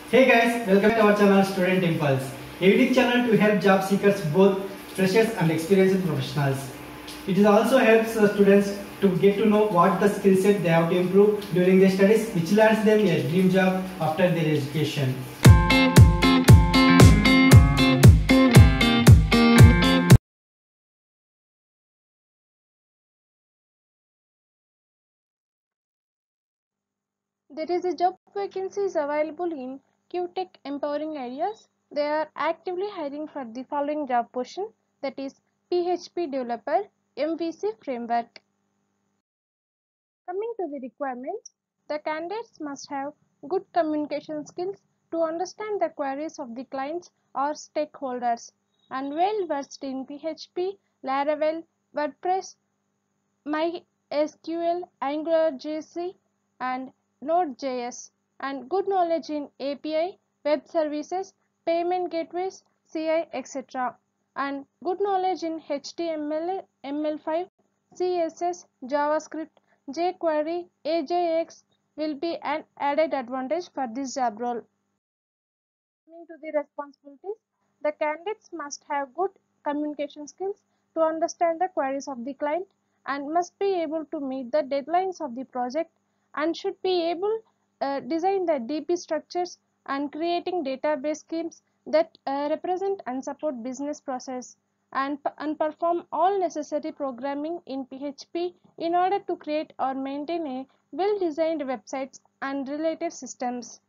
Hey guys, welcome to our channel Student Impulse, a unique channel to help job seekers, both freshers and experienced professionals. It is also helps students to get to know what the skill set they have to improve during their studies, which lands them a dream job after their education. There is a job vacancies available in QTech Empowering Areas. They are actively hiring for the following job position, that is PHP Developer MVC Framework. Coming to the requirements, the candidates must have good communication skills to understand the queries of the clients or stakeholders and well versed in PHP, Laravel, WordPress, MySQL, AngularJS, and Node.js, and good knowledge in API, web services, payment gateways, CI, etc. And good knowledge in HTML, ML5, CSS, JavaScript, jQuery, AJAX will be an added advantage for this job role. Coming to the responsibilities, the candidates must have good communication skills to understand the queries of the client and must be able to meet the deadlines of the project and should be able design the DB structures and creating database schemes that represent and support business process and perform all necessary programming in PHP in order to create or maintain a well-designed websites and related systems.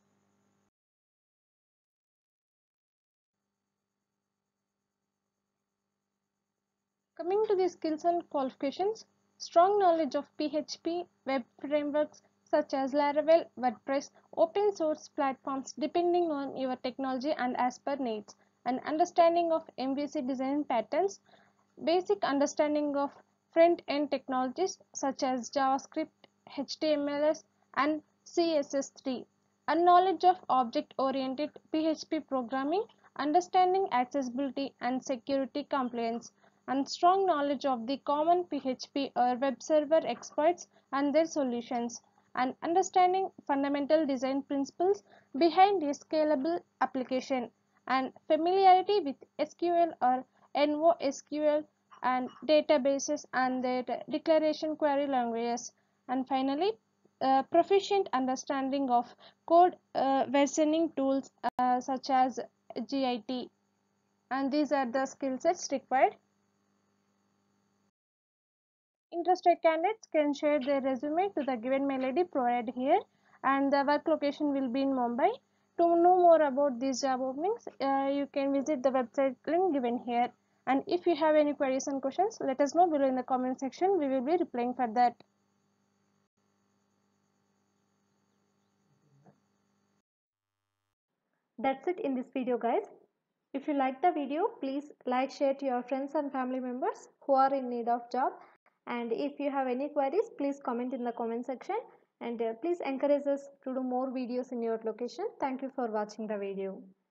Coming to the skills and qualifications, strong knowledge of PHP, web frameworks such as Laravel, WordPress, open source platforms depending on your technology and as per needs, and understanding of MVC design patterns, basic understanding of front-end technologies such as JavaScript, HTML, and CSS3, and knowledge of object-oriented PHP programming, understanding accessibility and security compliance, and strong knowledge of the common PHP or web server exploits and their solutions, and understanding fundamental design principles behind a scalable application, and familiarity with SQL or NoSQL and databases and their declaration query languages, and finally proficient understanding of code versioning tools such as Git, and these are the skill sets required. Interested candidates can share their resume to the given mail ID provided here, and the work location will be in Mumbai. To know more about these job openings, you can visit the website link given here. And if you have any queries and questions, let us know below in the comment section. We will be replying for that. That's it in this video, guys. If you like the video, please like, share to your friends and family members who are in need of job. And if you have any queries, please comment in the comment section, and please encourage us to do more videos in your location. Thank you for watching the video.